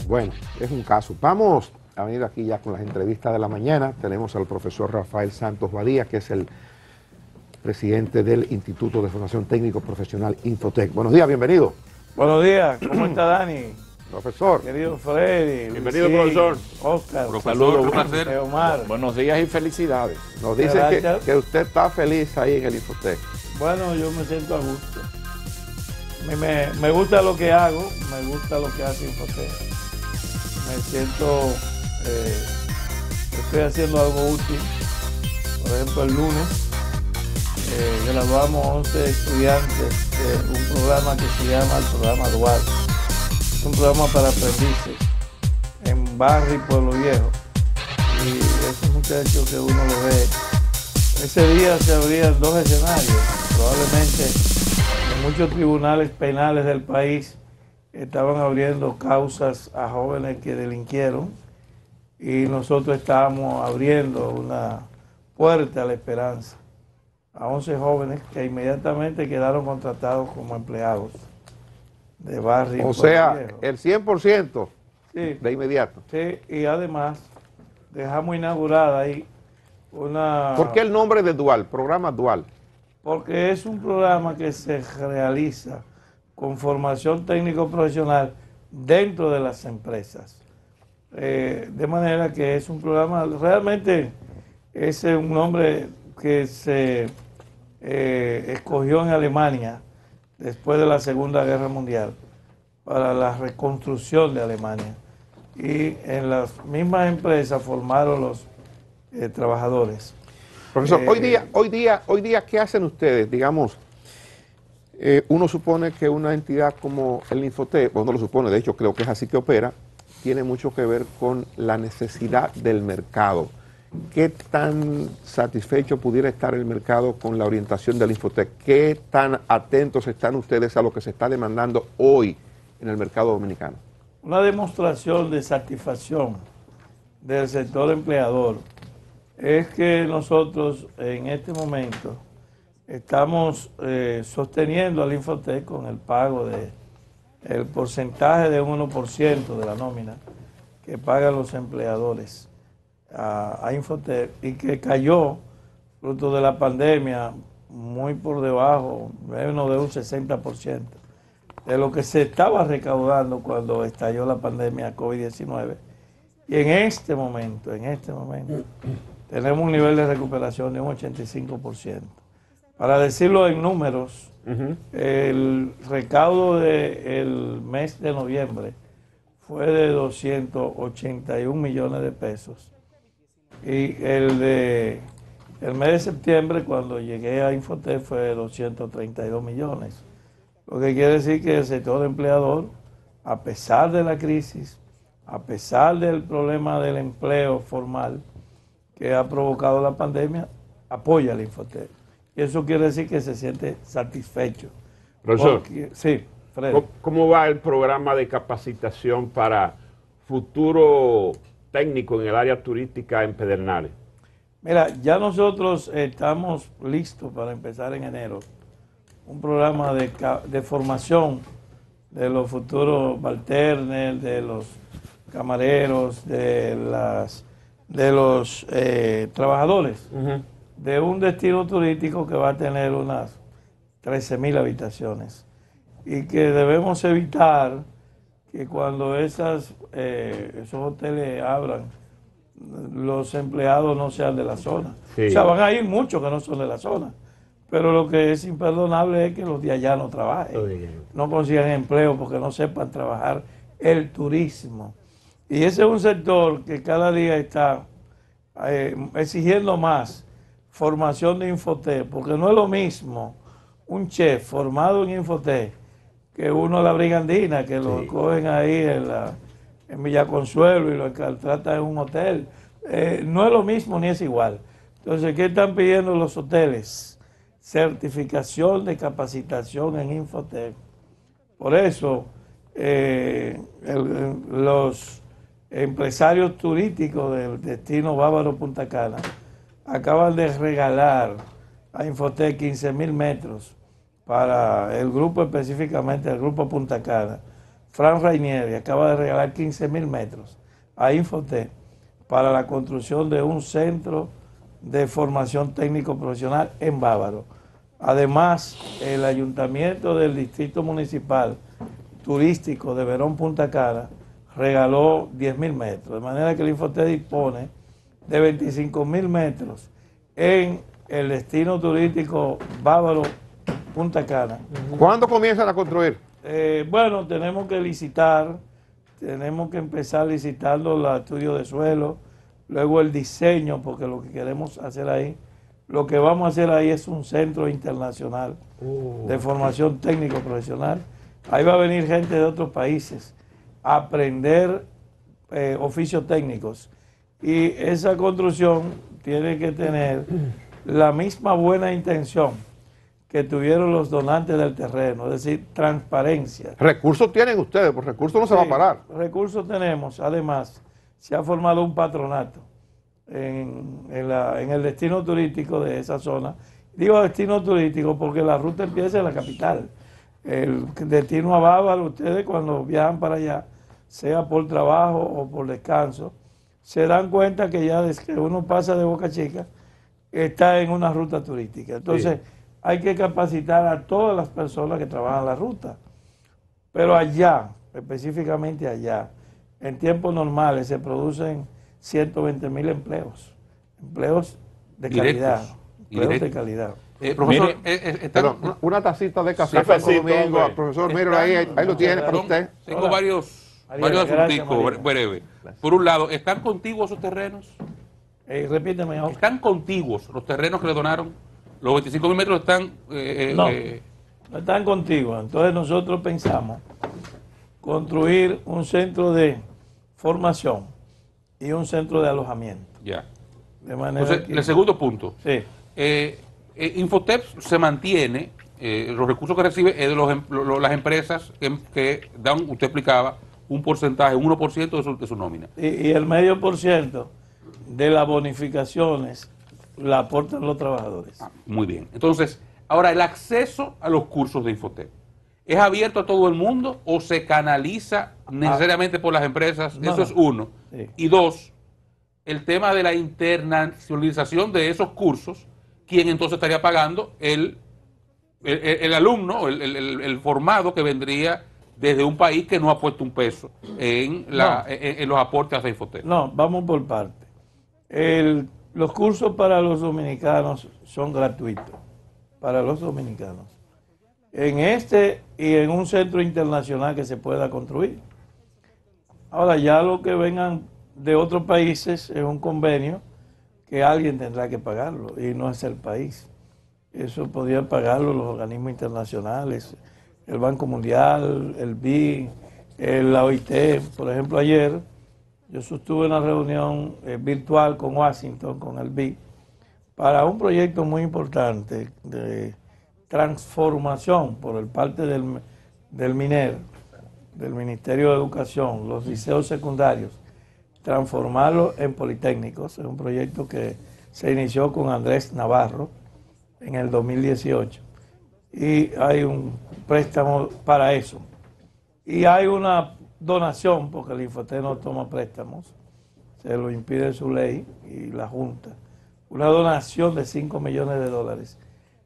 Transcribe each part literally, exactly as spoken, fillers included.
Bueno, es un caso. Vamos a venir aquí ya con las entrevistas de la mañana. Tenemos al profesor Rafael Santos Badía, que es el presidente del Instituto de Formación Técnico Profesional Infotec. Buenos días, bienvenido. Buenos días, ¿cómo está Dani? Profesor. Querido Freddy. Bienvenido, Luisín, profesor. Oscar. Profesor, un placer. Omar. Buenos días y felicidades. Nos dice que, que usted está feliz ahí en el Infotec. Bueno, yo me siento a gusto. Me, me, me gusta lo que hago, me gusta lo que hace Infotec. Me siento, eh, estoy haciendo algo útil. Por ejemplo, el lunes eh, graduamos once estudiantes de un programa que se llama el programa Dual. Es un programa para aprendices en Barrio y Pueblo Viejo. Y esos muchachos que uno lo ve, ese día se abrían dos escenarios. Probablemente en muchos tribunales penales del país estaban abriendo causas a jóvenes que delinquieron y nosotros estábamos abriendo una puerta a la esperanza a once jóvenes que inmediatamente quedaron contratados como empleados de Barrio. O sea, el cien por ciento sí, de inmediato. Sí, y además dejamos inaugurada ahí una... ¿Por qué el nombre de Dual, programa Dual? Porque es un programa que se realiza con formación técnico profesional dentro de las empresas. Eh, de manera que es un programa, realmente es un nombre que se eh, escogió en Alemania después de la Segunda Guerra Mundial para la reconstrucción de Alemania. Y en las mismas empresas formaron los eh, trabajadores. Profesor, Eh, hoy día, hoy día, hoy día, ¿qué hacen ustedes? Digamos, eh, uno supone que una entidad como el Infotec, uno lo supone, de hecho creo que es así que opera, tiene mucho que ver con la necesidad del mercado. ¿Qué tan satisfecho pudiera estar el mercado con la orientación del Infotec? ¿Qué tan atentos están ustedes a lo que se está demandando hoy en el mercado dominicano? Una demostración de satisfacción del sector empleador es que nosotros en este momento estamos eh, sosteniendo al Infotec con el pago de el porcentaje de un uno por ciento de la nómina que pagan los empleadores a, a Infotec y que cayó fruto de la pandemia muy por debajo, menos de un sesenta por ciento de lo que se estaba recaudando cuando estalló la pandemia COVID diecinueve. Y en este momento, en este momento, tenemos un nivel de recuperación de un ochenta y cinco por ciento. Para decirlo en números, uh-huh. el recaudo del mes de noviembre fue de doscientos ochenta y un millones de pesos. Y el de el mes de septiembre, cuando llegué a Infotec, fue de doscientos treinta y dos millones. Lo que quiere decir que el sector empleador, a pesar de la crisis, a pesar del problema del empleo formal que ha provocado la pandemia, apoya al Infotec. Y eso quiere decir que se siente satisfecho. Profesor, Porque, sí, Fred. ¿Cómo va el programa de capacitación para futuro técnico en el área turística en Pedernales? Mira, ya nosotros estamos listos para empezar en enero un programa de, de formación de los futuros bartenders, de los camareros, de, las, de los eh, trabajadores, uh-huh. de un destino turístico que va a tener unas trece mil habitaciones y que debemos evitar que cuando esas, eh, esos hoteles abran, los empleados no sean de la zona. Sí. O sea, van a ir muchos que no son de la zona. Pero lo que es imperdonable es que los de allá no trabajen, no consigan empleo porque no sepan trabajar el turismo. Y ese es un sector que cada día está eh, exigiendo más formación de Infotec, porque no es lo mismo un chef formado en Infotec que uno de la brigandina, que sí. lo cogen ahí en, la, en Villa Consuelo y lo tratan en un hotel. Eh, no es lo mismo ni es igual. Entonces, ¿qué están pidiendo los hoteles? Certificación de capacitación en Infotec. Por eso, eh, el, los empresarios turísticos del destino Bávaro Punta Cana acaban de regalar a Infotec quince mil metros para el grupo, específicamente el grupo Punta Cana, Fran Rainieri acaba de regalar quince mil metros a Infotep para la construcción de un centro de formación técnico profesional en Bávaro. Además, el ayuntamiento del distrito municipal turístico de Verón Punta Cana regaló diez mil metros, de manera que el Infotep dispone de veinticinco mil metros en el destino turístico Bávaro Punta Cana. ¿Cuándo comienzan a construir? Eh, bueno, tenemos que licitar, tenemos que empezar licitando los estudios de suelo, luego el diseño, porque lo que queremos hacer ahí, lo que vamos a hacer ahí es un centro internacional oh. de formación técnico profesional. Ahí va a venir gente de otros países a aprender eh, oficios técnicos, y esa construcción tiene que tener la misma buena intención que tuvieron los donantes del terreno, es decir, transparencia. ¿Recursos tienen ustedes? Por recursos no sí, se va a parar. Recursos tenemos. Además, se ha formado un patronato en, en, la, en el destino turístico de esa zona. Digo destino turístico porque la ruta empieza en la capital. El destino a Bávaro, ustedes cuando viajan para allá, sea por trabajo o por descanso, se dan cuenta que ya desde que uno pasa de Boca Chica, está en una ruta turística. Entonces, sí. hay que capacitar a todas las personas que trabajan la ruta. Pero allá, específicamente allá, en tiempos normales se producen ciento veinte mil empleos. Empleos de calidad. Directos. Empleos Directos. de calidad. Eh, profesor, Mire, eh, eh, está, Perdón, una, una tacita de café Sí, Santo sí, Domingo, hombre. profesor, Están- míralo ahí, ahí lo tiene para Perdón, usted. Tengo Hola. varios, María, varios gracias, asunticos María. breves. Por un lado, ¿están contiguos esos terrenos? Eh, repíteme, Oscar. ¿Están contiguos los terrenos que le donaron? Los veinticinco mil metros están... eh, eh, No, eh, no están contigo. Entonces nosotros pensamos construir un centro de formación y un centro de alojamiento. ya. De manera Entonces, que... el segundo punto. Sí. Eh, eh, Infotep se mantiene, eh, los recursos que recibe es de los, em- lo- lo- las empresas que, que dan, usted explicaba, un porcentaje, un uno por ciento de su, de su nómina. Y, y el medio por ciento de las bonificaciones la aportan los trabajadores. Ah, muy bien. Entonces, ahora, el acceso a los cursos de Infotep, ¿es abierto a todo el mundo o se canaliza necesariamente por las empresas? No, Eso es uno. sí. Y dos, el tema de la internacionalización de esos cursos, ¿quién entonces estaría pagando? El, el, el- el alumno, el, el- el- el formado que vendría desde un país que no ha puesto un peso en, la, No. en, en los aportes a Infotep. No, vamos por parte. El- los cursos para los dominicanos son gratuitos, para los dominicanos. En este y en un centro internacional que se pueda construir. Ahora, ya lo que vengan de otros países es un convenio que alguien tendrá que pagarlo y no es el país. Eso podrían pagarlo los organismos internacionales, el Banco Mundial, el B I, el- la O I T. Por ejemplo, ayer yo sostuve una reunión eh, virtual con Washington, con el B I, para un proyecto muy importante de transformación por el parte del, del MINER, del Ministerio de Educación, los liceos secundarios, transformarlos en politécnicos. Es un proyecto que se inició con Andrés Navarro en el dos mil dieciocho y hay un préstamo para eso. Y hay una donación, porque el Infotep no toma préstamos, se lo impide su ley y la Junta, una donación de cinco millones de dólares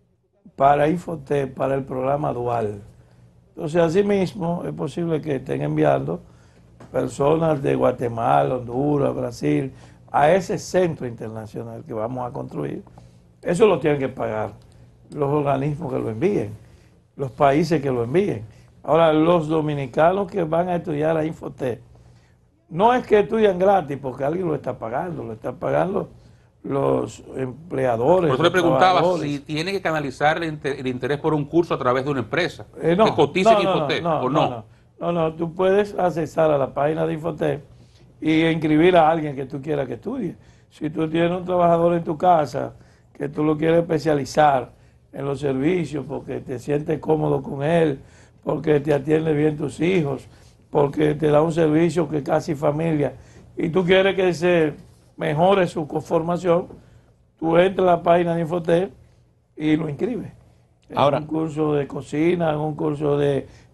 para Infotep, para el programa dual. Entonces, asimismo, es posible que estén enviando personas de Guatemala, Honduras, Brasil, a ese centro internacional que vamos a construir. Eso lo tienen que pagar los organismos que lo envíen, los países que lo envíen. Ahora, los dominicanos que van a estudiar a Infotep, no es que estudian gratis porque alguien lo está pagando, lo están pagando los empleadores. Por eso le los preguntaba trabajadores. si tiene que canalizar el, inter- el interés por un curso a través de una empresa Eh, no, que cotice no, en no, Infotep, no, ¿o no, no? no, no, no, tú puedes accesar a la página de Infotep y inscribir a alguien que tú quieras que estudie. Si tú tienes un trabajador en tu casa que tú lo quieres especializar en los servicios porque te sientes cómodo con él, porque te atiende bien tus hijos, porque te da un servicio que casi familia, y tú quieres que se mejore su formación, tú entras a la página de Infotep y lo inscribes. En Ahora- un curso de cocina, en un curso de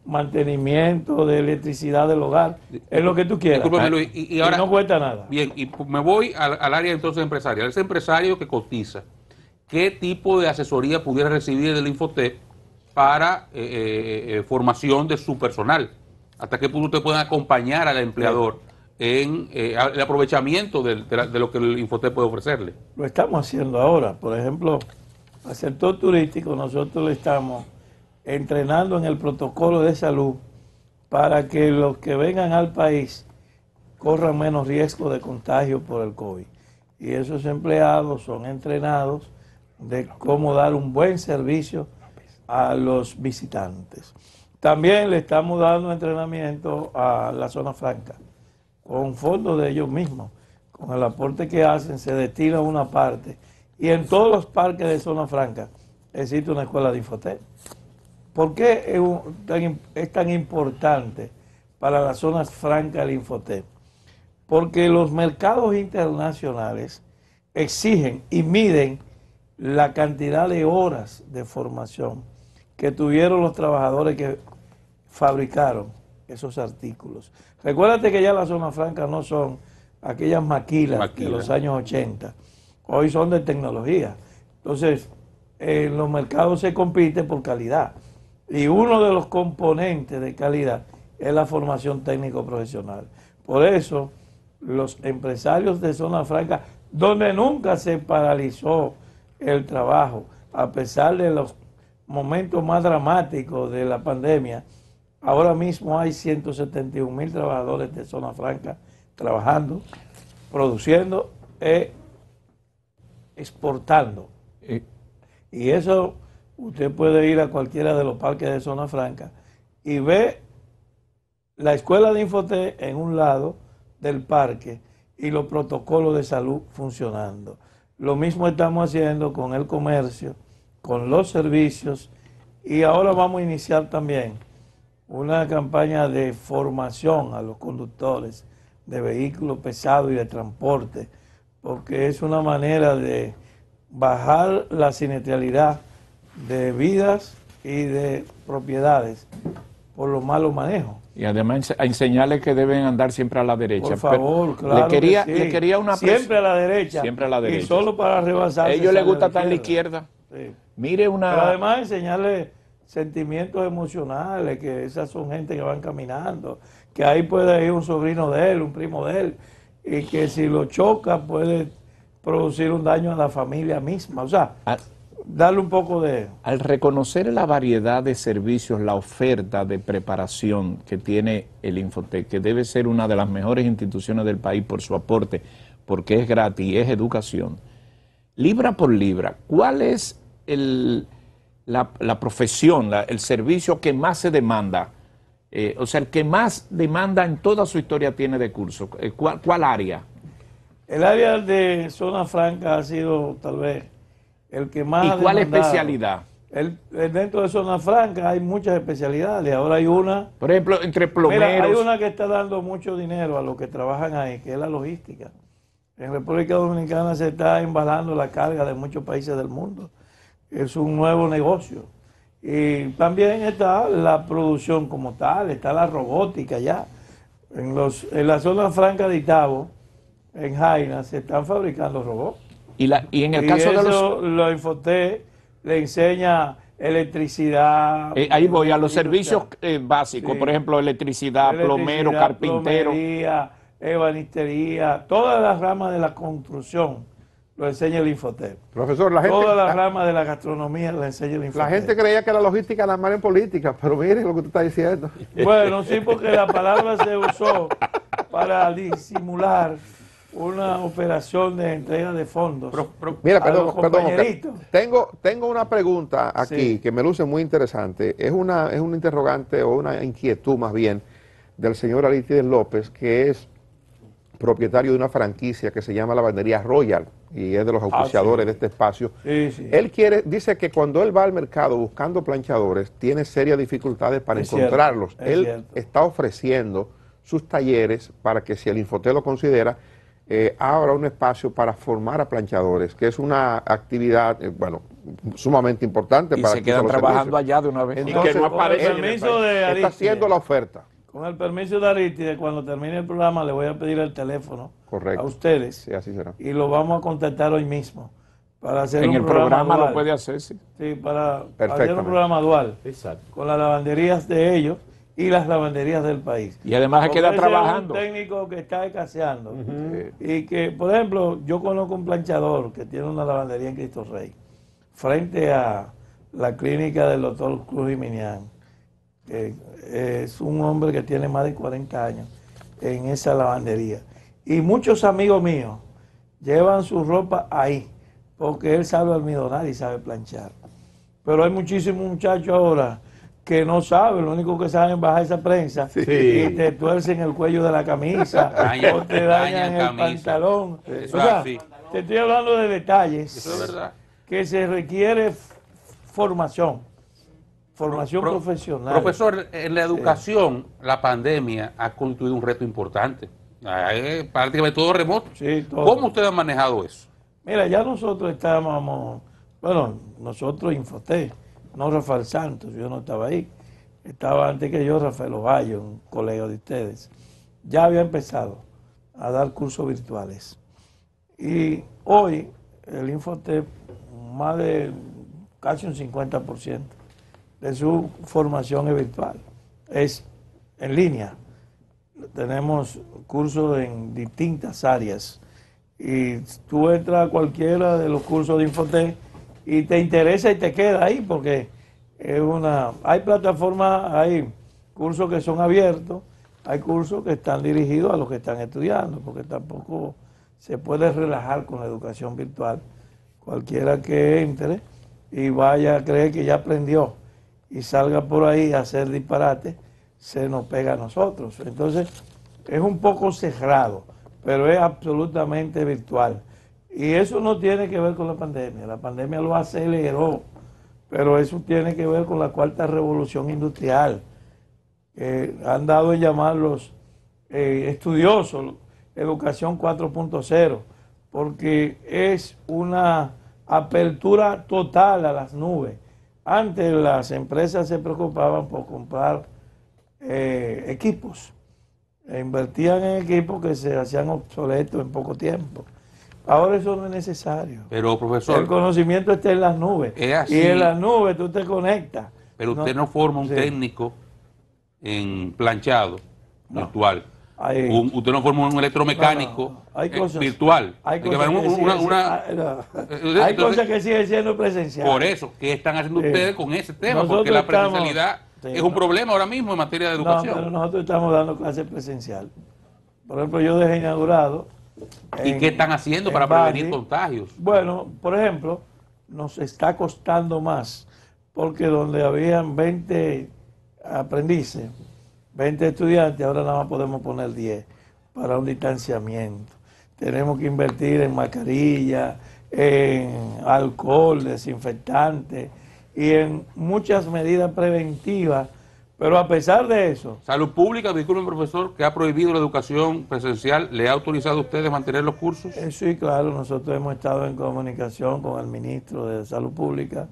mantenimiento de electricidad del hogar, es lo que tú quieras. Discúlpame, Luis, y, y ahora, y no cuesta nada. Bien, y me voy al, al área entonces empresarial. Ese empresario que cotiza, ¿qué tipo de asesoría pudiera recibir del Infotep para eh, eh, formación de su personal? ¿Hasta qué punto usted puede acompañar al empleador en eh, el aprovechamiento de, de, la, de lo que el Infotep puede ofrecerle? Lo estamos haciendo ahora. Por ejemplo, al sector turístico nosotros le estamos entrenando en el protocolo de salud para que los que vengan al país corran menos riesgo de contagio por el COVID. Y esos empleados son entrenados de cómo dar un buen servicio a los visitantes. También le estamos dando entrenamiento a la zona franca, con fondos de ellos mismos. Con el aporte que hacen se destina una parte. Y en todos los parques de zona franca existe una escuela de Infotep. ¿Por qué es, un, tan, es tan importante para las zonas francas el Infotep? Porque los mercados internacionales exigen y miden la cantidad de horas de formación que tuvieron los trabajadores que fabricaron esos artículos. Recuérdate que ya las zonas francas no son aquellas maquilas Maquila. de los años ochenta, hoy son de tecnología. Entonces, en los mercados se compite por calidad. Y uno de los componentes de calidad es la formación técnico-profesional. Por eso, los empresarios de zona franca, donde nunca se paralizó el trabajo, a pesar de los momentos más dramáticos de la pandemia, ahora mismo hay ciento setenta y un mil trabajadores de zona franca trabajando, produciendo e exportando. Y eso... Usted puede ir a cualquiera de los parques de zona franca y ve la escuela de Infotep en un lado del parque y los protocolos de salud funcionando. Lo mismo estamos haciendo con el comercio, con los servicios, y ahora vamos a iniciar también una campaña de formación a los conductores de vehículos pesados y de transporte, porque es una manera de bajar la siniestralidad de vidas y de propiedades por los malos manejos. Y además a enseñarles que deben andar siempre a la derecha. Por favor, Pero claro le quería, que sí. le quería una siempre a la derecha. Siempre a la derecha. Y solo para rebasar. A ellos les gusta estar en la izquierda. Sí. Mire una... Pero además enseñarles sentimientos emocionales, que esas son gente que van caminando, que ahí puede ir un sobrino de él, un primo de él, y que si lo choca puede producir un daño a la familia misma. O sea... Ah. Darle un poco de... Al reconocer la variedad de servicios, la oferta de preparación que tiene el Infotep, que debe ser una de las mejores instituciones del país por su aporte, porque es gratis y es educación, libra por libra, ¿cuál es el, la, la profesión, la, el servicio que más se demanda? Eh, o sea, el que más demanda en toda su historia tiene de curso. Eh, ¿cuál, ¿Cuál área? El área de zona franca ha sido tal vez el que más... ¿Y cuál especialidad? El, el dentro de zona franca hay muchas especialidades. Ahora hay una... Por ejemplo, entre plomeros... Mira, hay una que está dando mucho dinero a los que trabajan ahí, que es la logística. En República Dominicana se está embalando la carga de muchos países del mundo. Es un nuevo negocio. Y también está la producción como tal, está la robótica ya. En, los, en la zona franca de Itabo, en Jaina, se están fabricando robots. Y, la, y en el y caso eso, de los... lo Infotep le enseña electricidad. Eh, ahí voy, a los servicios eh, básicos, sí. Por ejemplo, electricidad, electricidad plomero, carpintero. Plomería, ebanistería, todas las ramas de la construcción lo enseña el Infotep. Profesor, la gente... Todas las ramas de la gastronomía lo enseña el Infotep. La gente creía que la logística era mal en política, pero mire lo que usted está diciendo. Bueno, sí, porque la palabra se usó para disimular una operación de entrega de fondos. Pero, pero, Mira, perdón, perdón, tengo, tengo una pregunta aquí sí. que me luce muy interesante. Es una, es un interrogante o una inquietud más bien del señor Aristides López, que es propietario de una franquicia que se llama Lavandería Royal y es de los auspiciadores ah, sí. de este espacio. Sí, sí. Él quiere, dice que cuando él va al mercado buscando planchadores, tiene serias dificultades para es encontrarlos. Cierto, él cierto. está ofreciendo sus talleres para que si el Infotep lo considera, eh, abra un espacio para formar a planchadores, que es una actividad, eh, bueno, sumamente importante Y para se acceso a quedan los trabajando servicios. allá de una vez. Entonces, y que no con el aparece en el permiso país. de Está Aristide, haciendo la oferta. con el permiso de Aristide, cuando termine el programa le voy a pedir el teléfono Correcto. a ustedes Sí, así será. y lo vamos a contactar hoy mismo para hacer En un el programa dual. lo puede hacer, sí. Sí, para hacer un Perfectamente. programa dual Exacto. con las lavanderías de ellos y las lavanderías del país. Y además se Porque queda ese trabajando. Es un técnico que está escaseando. Y que, por ejemplo, yo conozco un planchador que tiene una lavandería en Cristo Rey, frente a la clínica del doctor Cruz Jiminián, que es un hombre que tiene más de cuarenta años en esa lavandería. Y muchos amigos míos llevan su ropa ahí, porque él sabe almidonar y sabe planchar. Pero hay muchísimos muchachos ahora que no saben, lo único que saben es bajar esa prensa y te tuercen el cuello de la camisa Dañan- o te dañan dañan el camisa. pantalón. Eso O sea, es así. te estoy hablando de detalles Eso es verdad. que se requiere f- formación, formación Pro- profesional. Profesor, en la educación, la pandemia ha constituido un reto importante. Eh, prácticamente todo remoto. Sí, todo. ¿Cómo usted ha manejado eso? Mira, ya nosotros estábamos, bueno, nosotros Infoté, no Rafael Santos, yo no estaba ahí. Estaba antes que yo Rafael Ovalle, un colega de ustedes. Ya había empezado a dar cursos virtuales. Y hoy el Infotep, más de casi un cincuenta por ciento de su formación es virtual, es en línea. Tenemos cursos en distintas áreas y tú entras a cualquiera de los cursos de Infotep y te interesa y te queda ahí porque es una, hay plataformas, hay cursos que son abiertos, hay cursos que están dirigidos a los que están estudiando, porque tampoco se puede relajar con la educación virtual. Cualquiera que entre y vaya a creer que ya aprendió y salga por ahí a hacer disparate, se nos pega a nosotros. Entonces, es un poco cerrado, pero es absolutamente virtual. Y eso no tiene que ver con la pandemia, la pandemia lo aceleró, pero eso tiene que ver con la cuarta revolución industrial. Eh, han dado en llamar los eh, estudiosos educación cuatro punto cero, porque es una apertura total a las nubes. Antes las empresas se preocupaban por comprar eh, equipos, e invertían en equipos que se hacían obsoletos en poco tiempo. Ahora eso no es necesario. Pero, El profesor, conocimiento está en las nubes. Es así. Y en las nubes tú te conectas. pero usted no forma un sí. técnico en planchado No. virtual. Hay- Un- usted no forma un electromecánico No, no, no. Hay eh, cosas- virtual. Hay que cosas una- que una- siguen una- siendo- ah, no. Entonces- Hay cosas que siguen siendo presenciales. Por eso, ¿qué están haciendo Sí. ustedes con ese tema? Nosotros Porque la estamos- presencialidad sí, es un no. problema ahora mismo en materia de No, educación. pero nosotros estamos dando clases presencial. Por ejemplo, yo dejé inaugurado. ¿Y en- qué están haciendo en para prevenir Bandi. contagios? Bueno, por ejemplo, nos está costando más porque donde habían veinte aprendices, veinte estudiantes, ahora nada más podemos poner diez para un distanciamiento. Tenemos que invertir en mascarilla, en alcohol, desinfectante y en muchas medidas preventivas, pero a pesar de eso, Salud Pública, disculpen profesor, que ha prohibido la educación presencial, ¿le ha autorizado a ustedes mantener los cursos? Eh, sí, claro, nosotros hemos estado en comunicación con el ministro de Salud Pública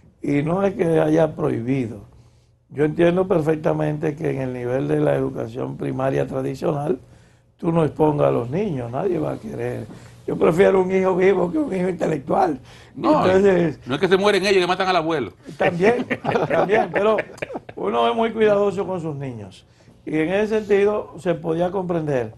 y no es que haya prohibido. Yo entiendo perfectamente que en el nivel de la educación primaria tradicional, tú no expongas a los niños, nadie va a querer. Yo prefiero un hijo vivo que un hijo intelectual. No, Entonces, no es que se mueren ellos que matan al abuelo. también, también, pero uno es muy cuidadoso con sus niños. Y en ese sentido se podía comprender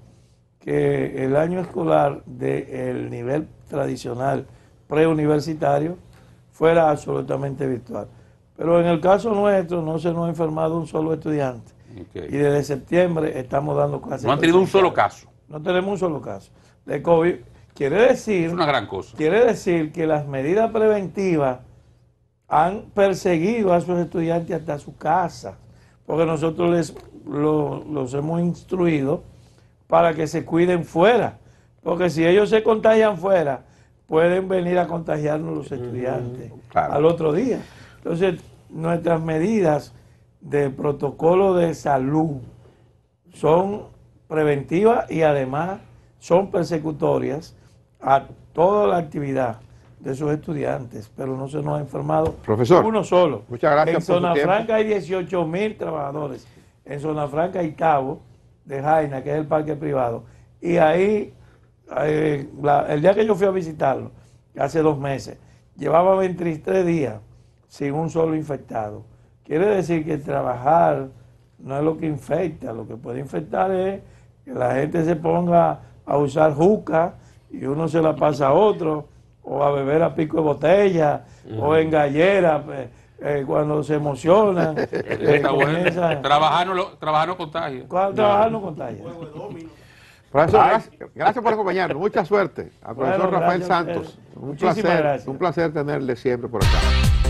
que el año escolar del nivel tradicional preuniversitario fuera absolutamente virtual. Pero en el caso nuestro no se nos ha enfermado un solo estudiante. Ok. Y desde septiembre estamos dando clases. No han tenido un presenciales. solo caso. No tenemos un solo caso de COVID. Quiere decir Es una gran cosa. Quiere decir que las medidas preventivas han perseguido a sus estudiantes hasta su casa, porque nosotros les lo- los hemos instruido para que se cuiden fuera, porque si ellos se contagian fuera, pueden venir a contagiarnos los estudiantes claro. al otro día. Entonces, nuestras medidas de protocolo de salud son preventivas y además son persecutorias a toda la actividad de sus estudiantes, pero no se nos ha informado Profesor, uno solo. muchas gracias En por su Zona tiempo. Franca hay dieciocho mil trabajadores. En Zona Franca y Cabo de Jaina, que es el parque privado. Y ahí, eh, la- el día que yo fui a visitarlo, hace dos meses, llevaba veintitrés días sin un solo infectado. Quiere decir que trabajar no es lo que infecta, lo que puede infectar es que la gente se ponga a usar juca y uno se la pasa a otro, o a beber a pico de botella, o en gallera, eh, eh, cuando se emociona. eh, Está bueno. comienza- Trabajar no, lo- trabajar no contagia. cuando trabajar no contagia. Profesor, Ay. gracias, gracias por acompañarnos. Mucha suerte. Al profesor Bueno, Rafael gracias a Santos. ustedes. Un Muchísimas placer, gracias. un placer tenerle siempre por acá.